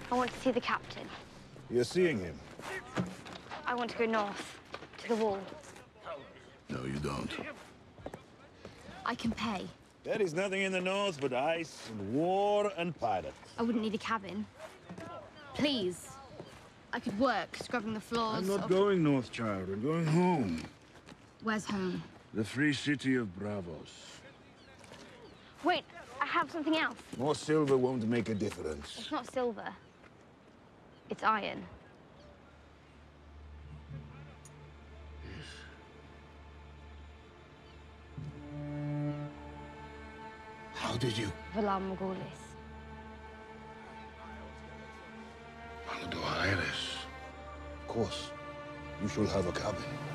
I want to see the captain. You're seeing him? I want to go north, to the wall. No, you don't. I can pay. There is nothing in the north but ice and war and pirates. I wouldn't need a cabin. Please. I could work scrubbing the floors. I'm not going north, child. I'm going home. Where's home? The free city of Bravos. Wait, I have something else. More silver won't make a difference. It's not silver. It's iron. Yes. How did you? Valar Morghulis. Of course. You shall have a cabin.